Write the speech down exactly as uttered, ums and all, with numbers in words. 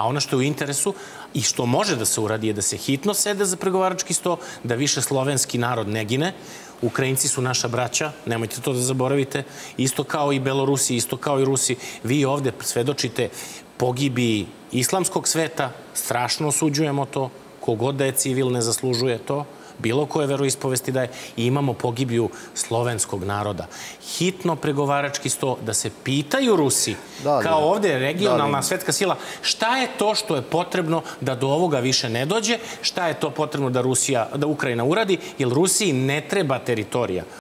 A ono što je u interesu i što može da se uradi je da se hitno sede za pregovarački sto, da više slovenski narod ne gine. Ukrajinci su naša braća, nemojte to da zaboravite. Isto kao i Belorusi, isto kao i Rusi. Vi ovde svedočite pogibiji islamskog sveta, strašno osuđujemo to, kogod da je civil ne zaslužuje to, bilo koje veroispovesti da je, i imamo pogibiju slovenskog naroda. Hitno pregovarački sto, da se pitaju Rusi, kao ovde regionalna svetska sila, šta je to što je potrebno da do ovoga više ne dođe, šta je to potrebno da Rusija, da Ukrajina uradi, jer Rusiji ne treba teritorija.